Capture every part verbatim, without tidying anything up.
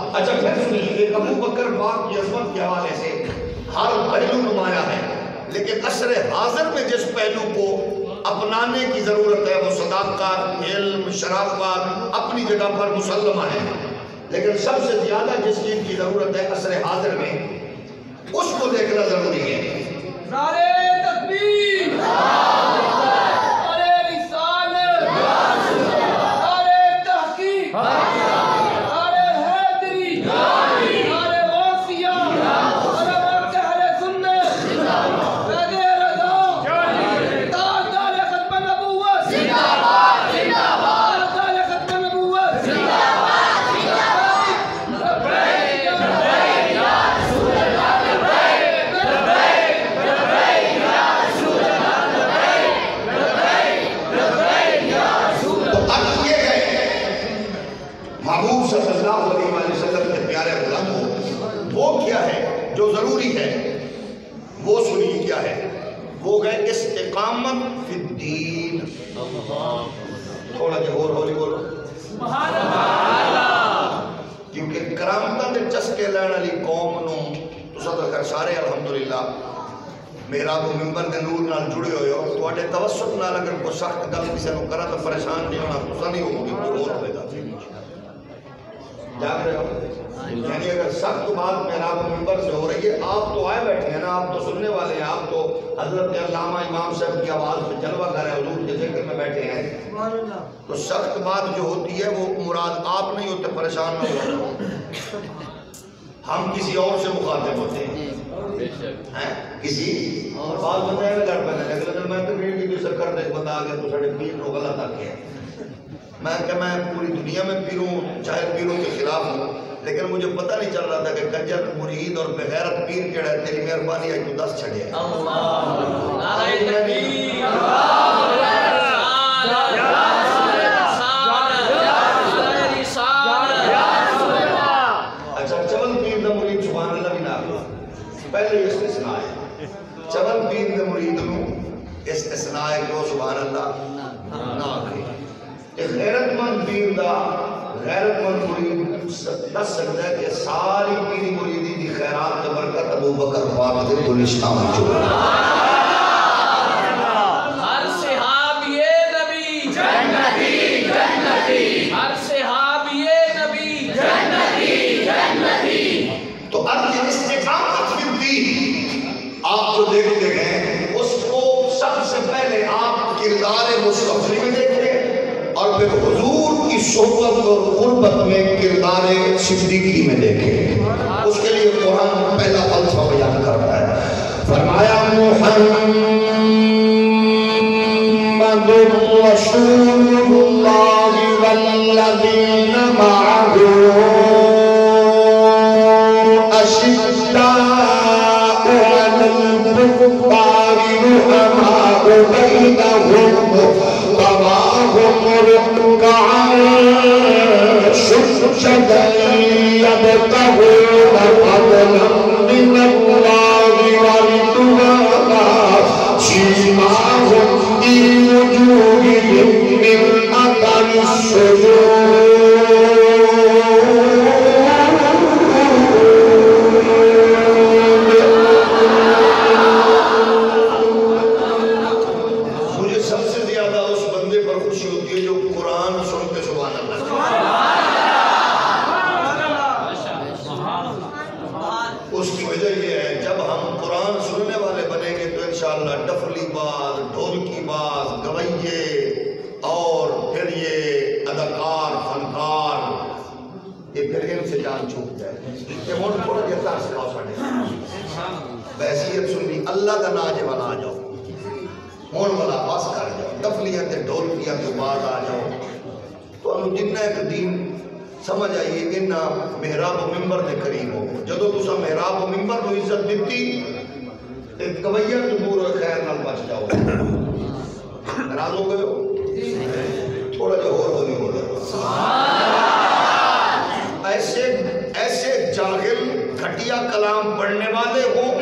اچھا پھر سنیے، ابو بکر پاک کی عظمت کے حوالے سے ہر پہلو نمایاں ہے، لیکن عصر حاضر میں جس پہلو کو اپنانے کی ضرورت ہے وہ صداقت، علم، شرافت اپنی جگہ پر مسلمہ ہے، لیکن سب سے زیادہ جس چیز کی ضرورت ہے عصر حاضر میں اس کو دیکھنا ضروری ہے۔ نعرہ تکبیر، نعرہ رسالت، نعرہ تحقیق، نعرہ حیدری، نعرہ غوثیہ، نعرہ موقع اہل سنت، فیض رضا، تاجدار ختم نبوت، تاجدار ختم نبوت، محبوب صلی اللہ علیہ وسلم کے پیارے غلام ہو، وہ کیا ہے جو ضروری ہے وہ سنیے کیا ہے، وہ گئے استقامت فی الدین۔ تھوڑا جی اور ہولی بولو سبحان اللہ، کیونکہ کرامتاں دے چسکے لین والی قوم نو تساں تو خیر سارے الحمدللہ محراب و منبر دے نور نال جڑے ہوئے ہو، تواڈے توسط نال اگر کوئی سخت گل کسی نو کرا تو پریشان نہیں ہونا، تساں نہیں ہوگی، کوئی اور ہوئے گا۔ جاگ رہے ہو؟ یعنی اگر سخت بات محراب و منبر سے ہو رہی ہے، آپ تو آئے بیٹھے ہیں نا، آپ تو سننے والے ہیں، آپ تو حضرت علامہ امام صاحب کی آواز پہ جلوہ کر رہے ہیں، حضور کے ذکر میں بیٹھے ہیں، تو سخت بات جو ہوتی ہے وہ مراد آپ نہیں ہوتے، پریشان نہ ہو، ہم کسی اور سے مخاطب ہوتے ہیں، کسی اور بات بتائے میں لڑ پہنے لگے، لیکن میں تو میری بھی سکر دیکھ بتا آگے تو سڑے پیر رو غلط آکے ہیں، میں کہ میں پوری دنیا میں پیروں چاہے پیروں کے خلاف ہوں، لیکن مجھے پتہ نہیں چل رہا تھا کہ کنجر مرید اور بغیرت پیر کیڑا ہے، تیری مہربانی آئی تو دس چھڑے ہیں۔ نعرہ تکبیر، اچھا چول پیر دا مرید سبحان اللہ بھی نہ پہلے استثناء ہے، چول پیر دا مرید نو استثناء ہے کہ سبحان اللہ نہ آگے، غیرت مند پیر دا غیرت مند مرید دس سکتا ہے کہ ساری پیری مریدی دی خیرات کے برکت ابو بکر پاک دے گلشتہ میں جو ہر صحابی نبی جنتی جنتی، ہر صحابی نبی جنتی جنتی۔ تو ارض استقامت فی الدین آپ جو دیکھتے ہیں اس کو سب سے پہلے آپ کردار مصطفی میں دیکھیں اور پھر حضور کی صحبت اور قربت میں کردار صدیقی میں دیکھیں، اس کے لیے قرآن پہلا فلسفہ بیان کرتا ہے، فرمایا محمد رسول اللہ والذین معہ اشداء علی الکفار رحماء بینہم تراہم رکعا سجدا یبتغون فضلا من اللہ ورضوانا سیماہم فی وجوہہم من اثر السجود۔ مجھے سب سے زیادہ اس بندے پر خوشی ہوتی ہے جو قرآن سن کے سبحان اللہ اس کی وجہ یہ ہے جب ہم قرآن سننے والے بنیں گے تو انشاءاللہ ڈفلی باز، ڈھولکی باز، گویے اور پھر یہ اداکار، فنکار، یہ پھر ان سے جان چھوٹ جائے کہ وہ تھوڑا جیسا سکھاؤ پڑے بحثیت سنی اللہ کا ناجے والا آ جاؤ، ہون والا پاس کر جاؤ، ڈفلیاں تے ڈھولکیاں کے بعد آ جاؤ، تو انہوں جنہ ایک دین سمجھ آئیے انہا محراب و ممبر دے قریب ہو، جدو تسا محراب و ممبر کو عزت دیتی ایک قویت دور و خیر نال بچ جاؤ، ناراض ہو گئے ہو تھوڑا جو اور ہوگی ہو رہا ایسے ایسے جاہل گھٹیا کلام پڑھنے والے ہوں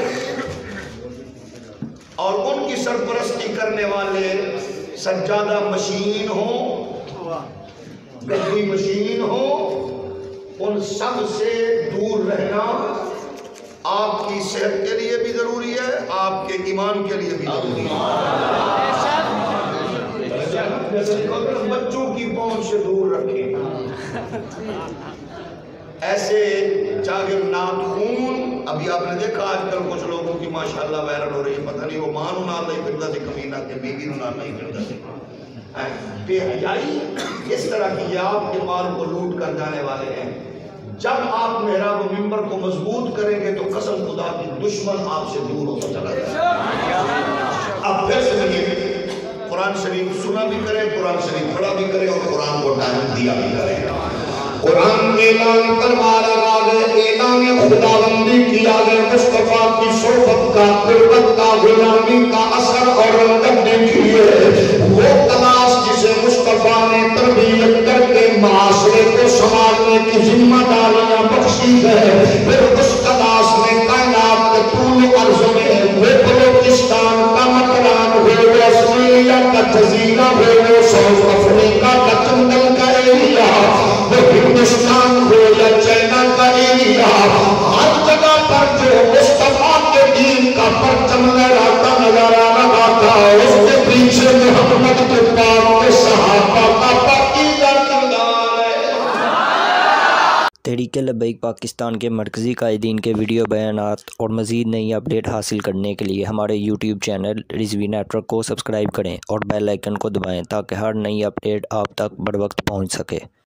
اور ان کی سرپرستی کرنے والے سجادہ مشین ہوں، گدی مشین ہوں، ان سب سے دور رہنا آپ کی صحت کے لیے بھی ضروری ہے، آپ کے ایمان کے لیے بھی ضروری ہے۔ بچوں کی پہنچ سے دور رکھیں۔ ایسے جاگر نات خون، ابھی آپ نے دیکھا آج کل کچھ لوگوں کی ماشاءاللہ وائرل ہو رہی ہے، پتہ نہیں وہ ماں نو نال نہیں پھرتا سی کمینہ کے بیوی نو نال نہیں پھرتا سی۔ بے حیائی اس طرح کی یہ آپ کے مال کو لوٹ کر جانے والے ہیں۔ جب آپ محراب و منبر کو مضبوط کریں گے تو قسم خدا کی دشمن آپ سے دور ہوتا چلا جائے گا۔ اب پھر سنیے، قرآن شریف سنا بھی کریں، قرآن شریف پڑھا بھی کریں اور قرآن کو ٹائم دیا بھی کریں۔ قرآن اعلان فرما رہا ہے، اعلان خداوندی کیا ہے، مصطفیٰ کی صحبت کا، قربت کا، غلامی کا اثر اور رنگت دیکھی ہے۔ وہ کلاس جسے مصطفیٰ نے تربیت کر کے معاشرے کو سنبھالنے کی ذمہ داریاں بخشی ہے، پھر اس کلاس میں کائنات کے طول عرض میں وہ بلوچستان کا مکران ہو، وہ آسٹریلیا کا جزیرہ ہو، وہ ساؤتھ افریقہ کا جنگل کا ایریا، وہ ہندوستان ہو یا چائنا کا ایریا، ہر جگہ پر جو مصطفیٰ کے دین کا پرچم لہراتا نظر آ رہا تھا، اس کے پیچھے محمد کے پاک کے صحابہ کا پاکیزہ کردار ہے۔ تحریک لبیک پاکستان کے مرکزی قائدین کے ویڈیو بیانات اور مزید نئی اپڈیٹ حاصل کرنے کے لیے ہمارے YouTube channel Rizvi network کو سبسکرائب کریں اور بیل آئیکن کو دبائیں تاکہ ہر نئی اپڈیٹ آپ تک بر وقت پہنچ سکے۔